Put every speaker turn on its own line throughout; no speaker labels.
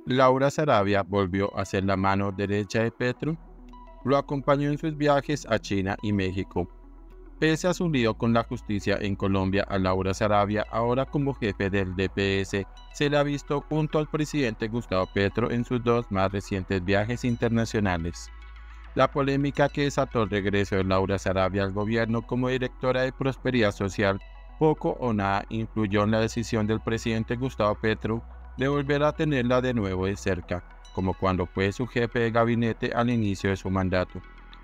Laura Sarabia volvió a ser la mano derecha de Petro. Lo acompañó en sus viajes a China y México. Pese a su lío con la justicia en Colombia, a Laura Sarabia, ahora como jefe del DPS, se le ha visto junto al presidente Gustavo Petro en sus dos más recientes viajes internacionales. La polémica que desató el regreso de Laura Sarabia al gobierno como directora de Prosperidad Social poco o nada influyó en la decisión del presidente Gustavo Petro de volver a tenerla de nuevo de cerca, como cuando fue su jefe de gabinete al inicio de su mandato.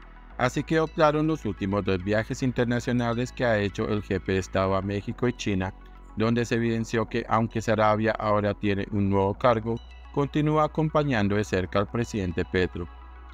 Así quedó claro en los últimos dos viajes internacionales que ha hecho el jefe de Estado a México y China, donde se evidenció que aunque Sarabia ahora tiene un nuevo cargo, continúa acompañando de cerca al presidente Petro.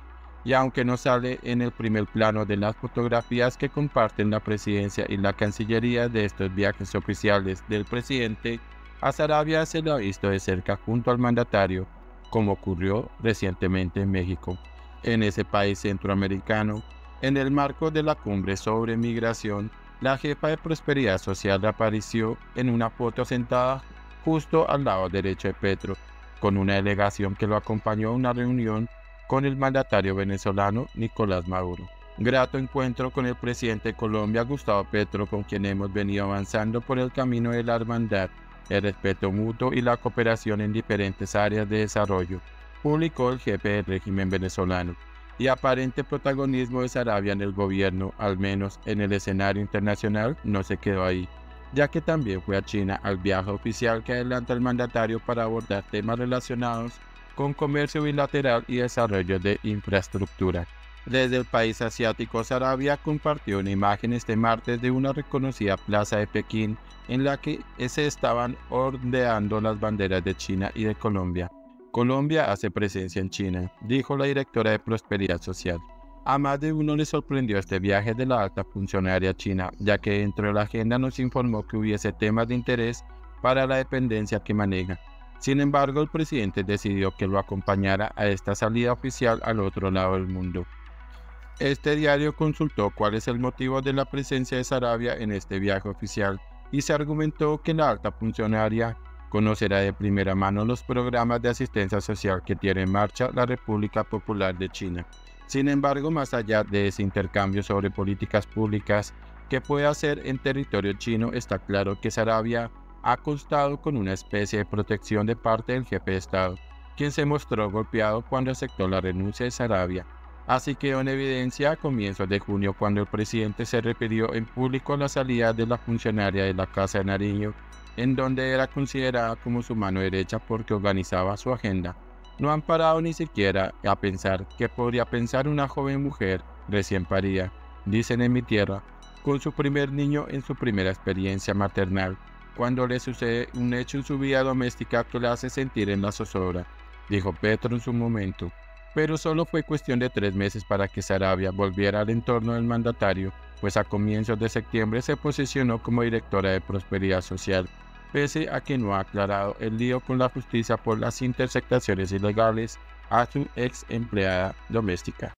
Y aunque no sale en el primer plano de las fotografías que comparten la presidencia y la cancillería de estos viajes oficiales del presidente, a Sarabia se lo ha visto de cerca junto al mandatario, como ocurrió recientemente en México. En ese país centroamericano, en el marco de la cumbre sobre migración, la jefa de Prosperidad Social apareció en una foto sentada justo al lado derecho de Petro, con una delegación que lo acompañó a una reunión con el mandatario venezolano Nicolás Maduro. Grato encuentro con el presidente de Colombia, Gustavo Petro, con quien hemos venido avanzando por el camino de la hermandad, el respeto mutuo y la cooperación en diferentes áreas de desarrollo, publicó el jefe del régimen venezolano. Y aparente protagonismo de Sarabia en el gobierno, al menos en el escenario internacional, no se quedó ahí, ya que también fue a China al viaje oficial que adelanta el mandatario para abordar temas relacionados con comercio bilateral y desarrollo de infraestructura. Desde el país asiático, Sarabia compartió una imagen este martes de una reconocida plaza de Pekín en la que se estaban ondeando las banderas de China y de Colombia. Colombia hace presencia en China, dijo la directora de Prosperidad Social. A más de uno le sorprendió este viaje de la alta funcionaria china, ya que dentro de la agenda nos informó que hubiese temas de interés para la dependencia que maneja. Sin embargo, el presidente decidió que lo acompañara a esta salida oficial al otro lado del mundo. Este diario consultó cuál es el motivo de la presencia de Sarabia en este viaje oficial y se argumentó que la alta funcionaria conocerá de primera mano los programas de asistencia social que tiene en marcha la República Popular de China. Sin embargo, más allá de ese intercambio sobre políticas públicas que puede hacer en territorio chino, está claro que Sarabia ha constado con una especie de protección de parte del jefe de Estado, quien se mostró golpeado cuando aceptó la renuncia de Sarabia. Así quedó en evidencia a comienzos de junio cuando el presidente se refirió en público a la salida de la funcionaria de la Casa de Nariño, en donde era considerada como su mano derecha porque organizaba su agenda. No han parado ni siquiera a pensar qué podría pensar una joven mujer recién parida, dicen en mi tierra, con su primer niño en su primera experiencia maternal, cuando le sucede un hecho en su vida doméstica que la hace sentir en la zozobra, dijo Petro en su momento. Pero solo fue cuestión de 3 meses para que Sarabia volviera al entorno del mandatario, pues a comienzos de septiembre se posicionó como directora de Prosperidad Social, pese a que no ha aclarado el lío con la justicia por las interceptaciones ilegales a su ex empleada doméstica.